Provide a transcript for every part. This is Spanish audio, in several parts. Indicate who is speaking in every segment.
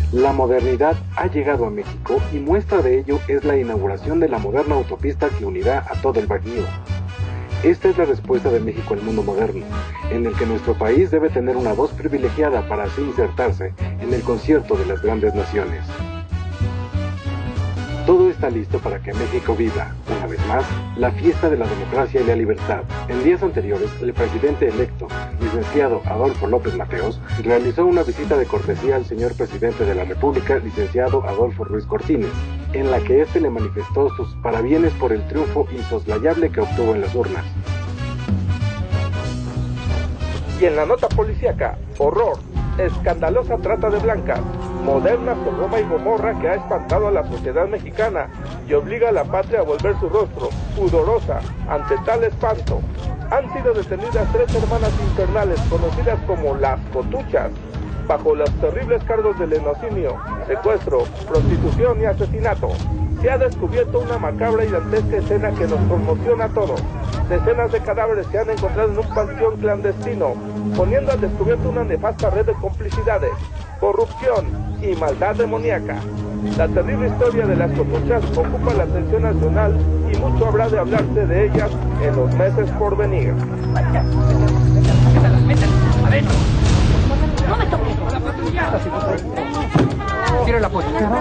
Speaker 1: La modernidad ha llegado a México y muestra de ello es la inauguración de la moderna autopista que unirá a todo el Bajío. Esta es la respuesta de México al mundo moderno, en el que nuestro país debe tener una voz privilegiada para así insertarse en el concierto de las grandes naciones. Todo está listo para que México viva, una vez más, la fiesta de la democracia y la libertad. En días anteriores, el presidente electo, licenciado Adolfo López Mateos, realizó una visita de cortesía al señor presidente de la República, licenciado Adolfo Ruiz Cortines, en la que éste le manifestó sus parabienes por el triunfo insoslayable que obtuvo en las urnas.
Speaker 2: Y en la nota policíaca, horror, escandalosa trata de blancas, moderna Sodoma y Gomorra que ha espantado a la sociedad mexicana y obliga a la patria a volver su rostro, pudorosa, ante tal espanto. Han sido detenidas 3 hermanas infernales conocidas como las Cotuchas, bajo los terribles cargos de lenocinio, secuestro, prostitución y asesinato. Se ha descubierto una macabra y dantesca escena que nos conmociona a todos. Decenas de cadáveres se han encontrado en un panteón clandestino, poniendo al descubierto una nefasta red de complicidades, corrupción y maldad demoníaca. La terrible historia de las Cotuchas ocupa la atención nacional y mucho habrá de hablarse de ellas en los meses por venir.
Speaker 3: ¡Adentro! ¡No me toques! ¡La patrulla! ¡Tire la puerta!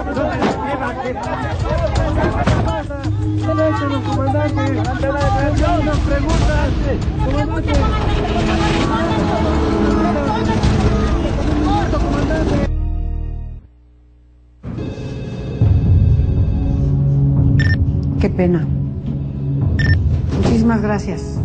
Speaker 4: Qué pena. Muchísimas gracias.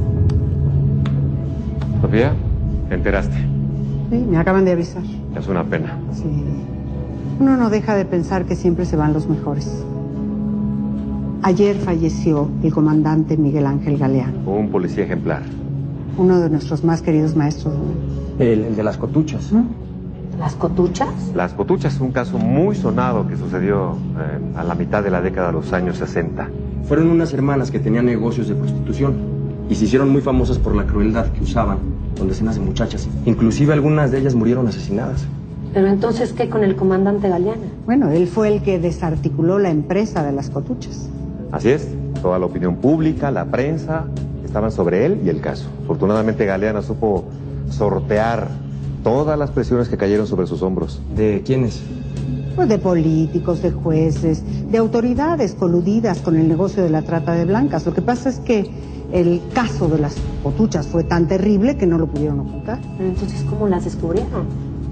Speaker 5: Sofía, ¿te enteraste?
Speaker 4: Sí, me acaban de avisar.
Speaker 5: Es una pena.
Speaker 4: Sí. Uno no deja de pensar que siempre se van los mejores. Ayer falleció el comandante Miguel Ángel Galeano.
Speaker 5: Un policía ejemplar.
Speaker 4: Uno de nuestros más queridos maestros.
Speaker 6: El de las Cotuchas.
Speaker 7: ¿Las Cotuchas?
Speaker 5: Las Cotuchas, un caso muy sonado que sucedió a la mitad de la década de los años 60.
Speaker 6: Fueron unas hermanas que tenían negocios de prostitución y se hicieron muy famosas por la crueldad que usaban con decenas de muchachas. Inclusive algunas de ellas murieron asesinadas.
Speaker 7: Pero entonces, ¿qué con el comandante Galeano?
Speaker 4: Bueno, él fue el que desarticuló la empresa de las Cotuchas.
Speaker 5: Así es, toda la opinión pública, la prensa, estaban sobre él y el caso. Afortunadamente Galeano supo sortear todas las presiones que cayeron sobre sus hombros.
Speaker 6: ¿De quiénes?
Speaker 4: Pues de políticos, de jueces, de autoridades coludidas con el negocio de la trata de blancas. Lo que pasa es que el caso de las Cotuchas fue tan terrible que no lo pudieron ocultar.
Speaker 7: Pero entonces, ¿cómo las descubrieron?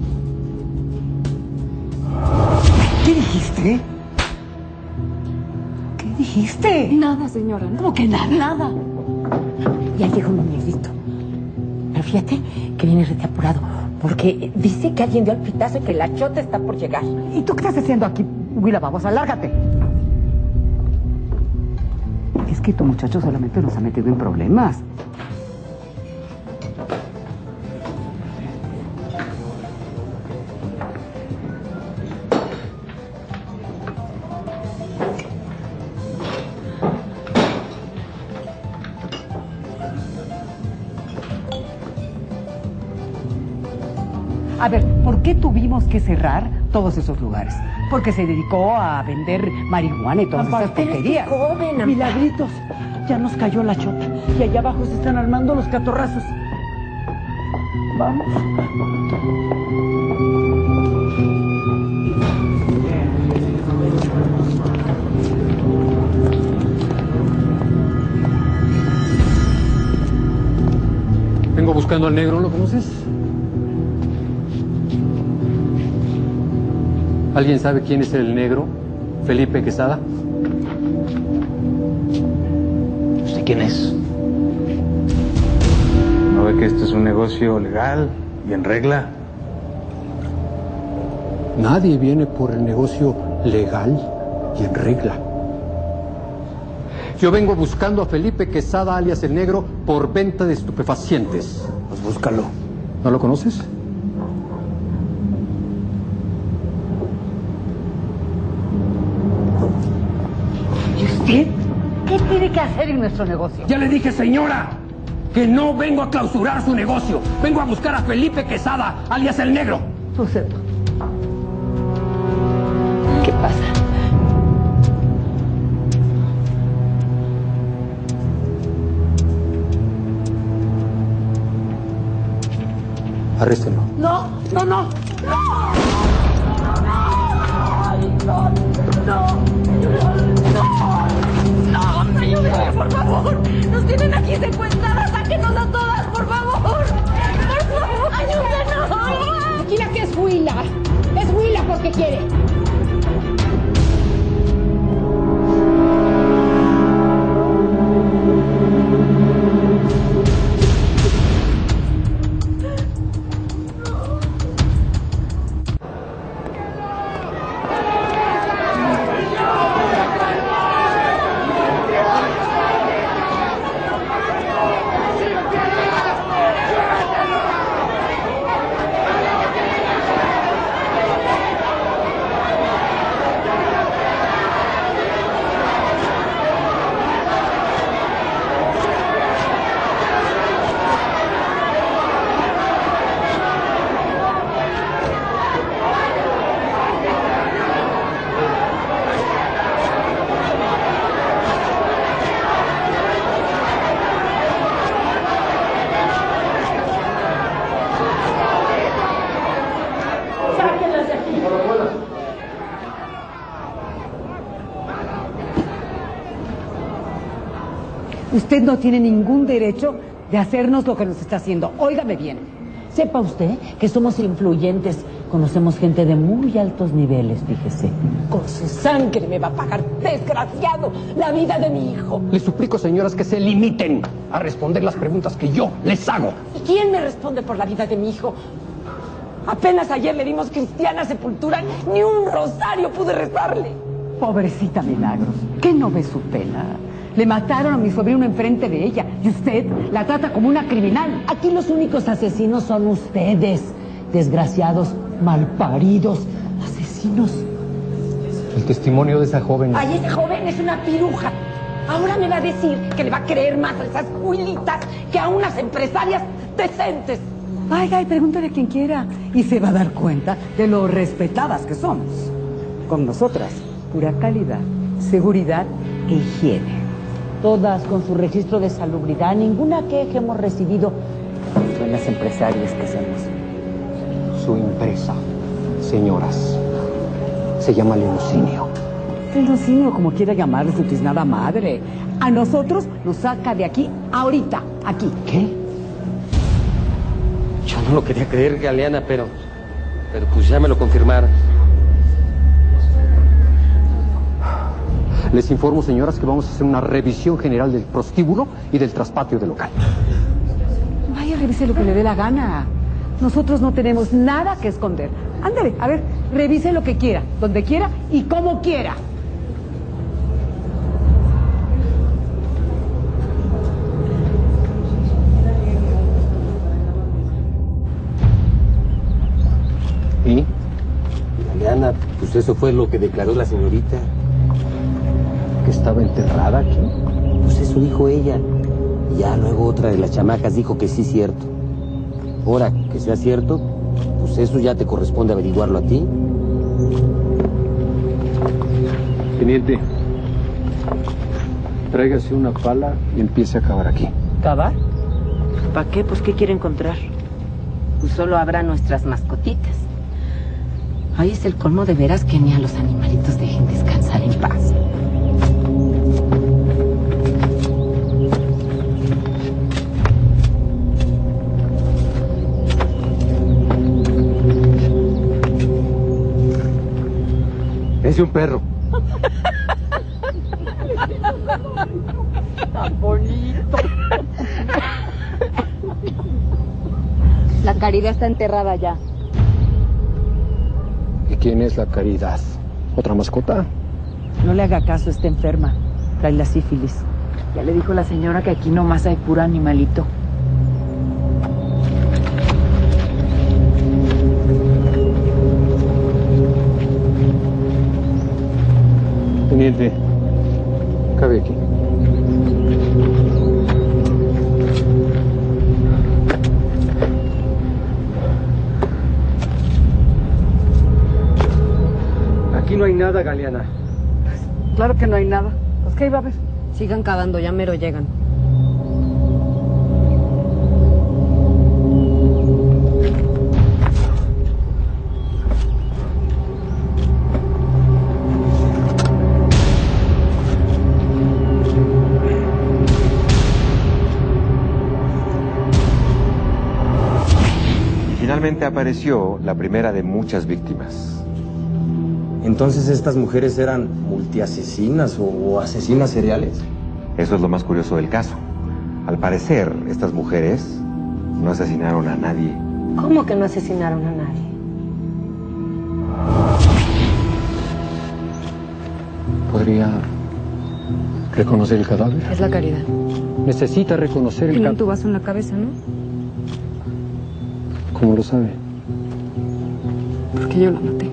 Speaker 3: ¿Qué dijiste? ¿Qué dijiste?
Speaker 8: Nada, señora.
Speaker 3: ¿Cómo que nada?
Speaker 8: Nada.
Speaker 7: Ya llegó mi negrito. Pero fíjate que viene rete apurado, porque dice que alguien dio el pitazo y que la chota está por llegar.
Speaker 3: ¿Y tú qué estás haciendo aquí, Huila Babosa? ¡Lárgate! Es que tu muchacho solamente nos ha metido en problemas. A ver, ¿por qué tuvimos que cerrar todos esos lugares? Porque se dedicó a vender marihuana y todas esas porquerías.
Speaker 7: Joven,
Speaker 3: Milagritos, ya nos cayó la chota y allá abajo se están armando los catorrazos. Vamos.
Speaker 9: Vengo buscando al negro, ¿lo conoces? ¿Alguien sabe quién es el negro? ¿Felipe Quesada?
Speaker 10: ¿Usted quién es? ¿No ve que esto es un negocio legal y en regla?
Speaker 9: Nadie viene por el negocio legal y en regla. Yo vengo buscando a Felipe Quesada, alias el negro, por venta de estupefacientes.
Speaker 10: Pues búscalo.
Speaker 9: ¿No lo conoces?
Speaker 3: ¿Y usted qué tiene que hacer en nuestro negocio?
Speaker 9: Ya le dije, señora, que no vengo a clausurar su negocio. Vengo a buscar a Felipe Quesada, alias el negro.
Speaker 3: Sucedo.
Speaker 7: ¿Qué pasa?
Speaker 9: Arréstenlo.
Speaker 7: No, no, no. ¡No! ¡No, ayúdenme, por favor! ¡Nos tienen aquí secuestradas! ¡Sáquenos a todas, por favor! ¡Por favor, ayúdenos!
Speaker 3: Aquí la que es Huila. Es Huila porque quiere. Usted no tiene ningún derecho de hacernos lo que nos está haciendo. Óigame bien.
Speaker 7: Sepa usted que somos influyentes. Conocemos gente de muy altos niveles, fíjese. Con su sangre me va a pagar, desgraciado, la vida de mi hijo.
Speaker 9: Les suplico, señoras, que se limiten a responder las preguntas que yo les hago.
Speaker 7: ¿Y quién me responde por la vida de mi hijo? Apenas ayer le dimos cristiana sepultura, ni un rosario pude rezarle.
Speaker 3: Pobrecita Milagros, ¿qué no ve su pena? Le mataron a mi sobrino enfrente de ella y usted la trata como una criminal.
Speaker 7: Aquí los únicos asesinos son ustedes, desgraciados, malparidos, asesinos.
Speaker 9: El testimonio de esa joven...
Speaker 7: Ay, esa joven es una piruja. Ahora me va a decir que le va a creer más a esas huilitas que a unas empresarias decentes.
Speaker 3: Ay, pregúntale a quien quiera y se va a dar cuenta de lo respetadas que somos. Con nosotras, pura calidad, seguridad e higiene.
Speaker 7: Todas con su registro de salubridad, ninguna queja hemos recibido. Son las empresarias que hacemos.
Speaker 9: Su empresa, señoras, se llama Leoncinio.
Speaker 3: Leoncinio, como quiera llamarle su tiznada madre. A nosotros nos saca de aquí ahorita, aquí.
Speaker 6: ¿Qué? Yo no lo quería creer, Galeana, pero pues ya me lo confirmaron.
Speaker 9: Les informo, señoras, que vamos a hacer una revisión general del prostíbulo y del traspatio del local.
Speaker 3: Vaya, revise lo que le dé la gana. Nosotros no tenemos nada que esconder. Ándale, a ver, revise lo que quiera, donde quiera y como quiera.
Speaker 6: ¿Y? Galeana, pues eso fue lo que declaró la señorita.
Speaker 9: ¿Que estaba enterrada aquí?
Speaker 6: Pues eso dijo ella. Y ya luego otra de las chamacas dijo que sí es cierto. Ahora, que sea cierto, pues eso ya te corresponde averiguarlo a ti.
Speaker 9: Teniente, tráigase una pala y empiece a cavar aquí.
Speaker 7: ¿Cavar? ¿Para qué? Pues ¿qué quiere encontrar? Pues solo habrá nuestras mascotitas. Ahí es el colmo de veras que ni a los animalitos dejen descansar en paz.
Speaker 6: Es un perro.
Speaker 7: Tan bonito.
Speaker 8: La Caridad está enterrada ya.
Speaker 9: ¿Y quién es la Caridad? ¿Otra mascota?
Speaker 7: No le haga caso, está enferma. Trae la sífilis. Ya le dijo la señora que aquí nomás hay puro animalito.
Speaker 9: Teniente, cabe aquí. no hay nada, Galeana.
Speaker 3: Claro que no hay nada. Pues, ¿qué iba a haber?
Speaker 8: Sigan cavando, ya mero llegan.
Speaker 5: Finalmente apareció la primera de muchas víctimas.
Speaker 6: Entonces, ¿estas mujeres eran multiasesinas o asesinas seriales?
Speaker 5: Eso es lo más curioso del caso. Al parecer, estas mujeres no asesinaron a nadie.
Speaker 7: ¿Cómo que no asesinaron a nadie?
Speaker 9: ¿Podría reconocer el cadáver?
Speaker 8: Es la Caridad.
Speaker 9: Necesita reconocer el
Speaker 8: Tiene un
Speaker 9: cadáver.
Speaker 8: tubazo en la cabeza, ¿no?
Speaker 9: ¿Cómo lo sabe?
Speaker 8: Porque yo la maté.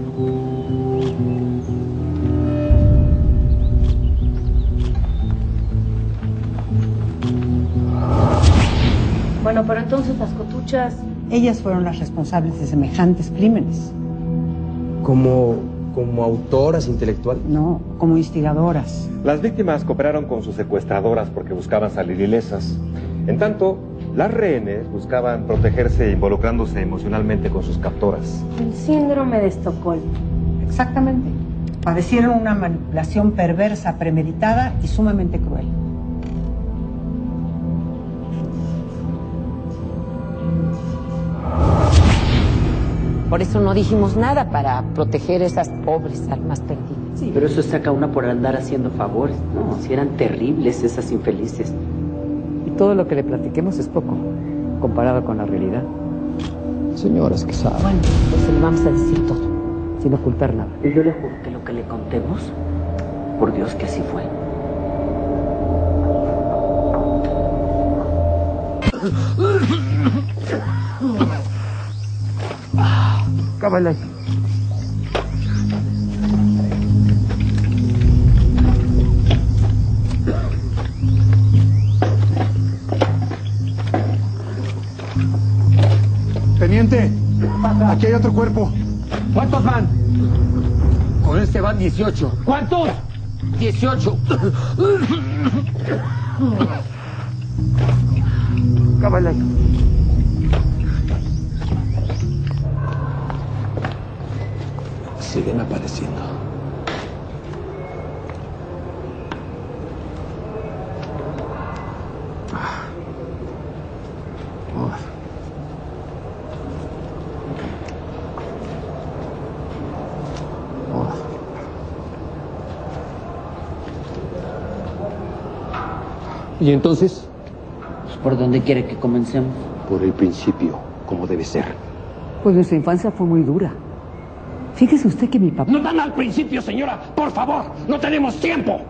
Speaker 7: Bueno, pero entonces las cotuchas...
Speaker 4: Ellas fueron las responsables de semejantes crímenes.
Speaker 6: ¿Como autoras intelectuales?
Speaker 4: No, como instigadoras.
Speaker 5: Las víctimas cooperaron con sus secuestradoras porque buscaban salir ilesas. En tanto, las rehenes buscaban protegerse involucrándose emocionalmente con sus captoras.
Speaker 7: El síndrome de Estocolmo.
Speaker 4: Exactamente. Padecieron una manipulación perversa, premeditada y sumamente cruel.
Speaker 7: Por eso no dijimos nada, para proteger esas pobres almas perdidas.
Speaker 11: Sí, pero eso saca una por andar haciendo favores. No, si eran terribles esas infelices.
Speaker 3: Y todo lo que le platiquemos es poco, comparado con la realidad.
Speaker 9: Señoras que saben.
Speaker 7: Bueno, pues se le vamos a decir todo,
Speaker 3: Sin ocultar nada.
Speaker 11: Y yo le juro que lo que le contemos, por Dios que así fue.
Speaker 3: Cábala ahí.
Speaker 12: Teniente, aquí hay otro cuerpo.
Speaker 9: ¿Cuántos van? Con este van 18. ¿Cuántos? 18.
Speaker 3: Cábala ahí.
Speaker 9: Siguen apareciendo. ¿Y entonces?
Speaker 11: Pues, ¿por dónde quiere que comencemos?
Speaker 9: Por el principio, como debe ser.
Speaker 3: Pues nuestra infancia fue muy dura. Fíjese usted que mi papá...
Speaker 9: ¡No tan al principio, señora! ¡Por favor! ¡No tenemos tiempo!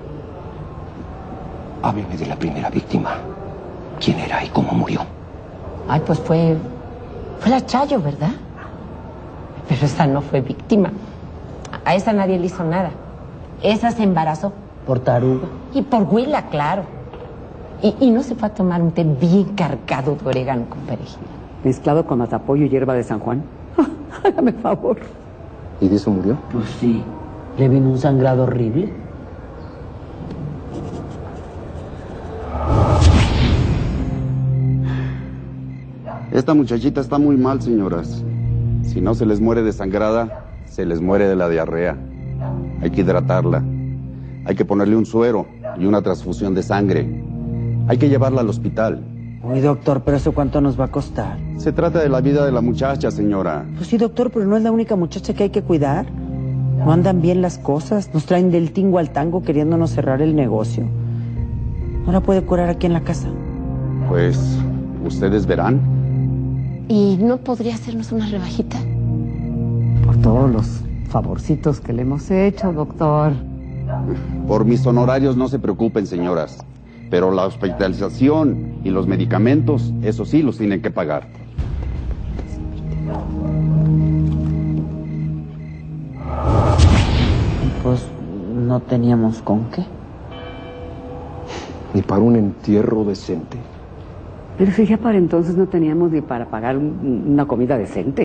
Speaker 9: Hábleme de la primera víctima. ¿Quién era y cómo murió?
Speaker 7: Ay, pues fue la Chayo, ¿verdad? Pero esa no fue víctima. A esa nadie le hizo nada. Esa se embarazó.
Speaker 11: Por taruga.
Speaker 7: Y por huila, claro. Y no se fue a tomar un té bien cargado de orégano con perejil.
Speaker 3: Mezclado con matapollo y hierba de San Juan. Hágame favor.
Speaker 9: ¿Y de eso murió?
Speaker 11: Pues sí. Le vino un sangrado horrible.
Speaker 13: Esta muchachita está muy mal, señoras. Si no se les muere desangrada, se les muere de la diarrea. Hay que hidratarla. Hay que ponerle un suero y una transfusión de sangre. Hay que llevarla al hospital.
Speaker 11: Uy, doctor, ¿pero eso cuánto nos va a costar?
Speaker 13: Se trata de la vida de la muchacha, señora.
Speaker 11: Pues sí, doctor, pero no es la única muchacha que hay que cuidar. No andan bien las cosas. Nos traen del tingo al tango queriéndonos cerrar el negocio. ¿No la puede curar aquí en la casa?
Speaker 13: Pues, ustedes verán.
Speaker 7: ¿Y no podría hacernos una rebajita?
Speaker 3: Por todos los favorcitos que le hemos hecho, doctor.
Speaker 13: Por mis honorarios no se preocupen, señoras. Pero la hospitalización y los medicamentos, eso sí, los tienen que pagar.
Speaker 11: Pues no teníamos con qué.
Speaker 9: Ni para un entierro decente.
Speaker 3: Pero si ya para entonces no teníamos ni para pagar una comida decente.